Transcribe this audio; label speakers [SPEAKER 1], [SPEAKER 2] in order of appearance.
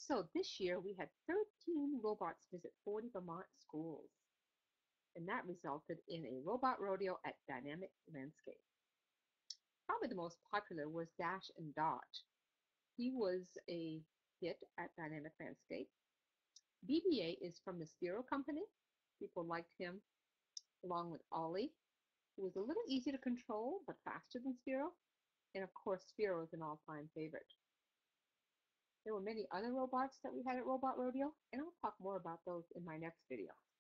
[SPEAKER 1] So this year we had 13 robots visit 40 Vermont schools, and that resulted in a robot rodeo at Dynamic Landscape. Probably the most popular was Dash and Dot. He was a hit at Dynamic Landscape. BBA is from the Spiro Company. People liked him, along with Ollie, who was a little easy to control but faster than Spiro. And of course, Spiro is an all-time favorite. There were many other robots that we had at Robot Rodeo, and I'll talk more about those in my next video.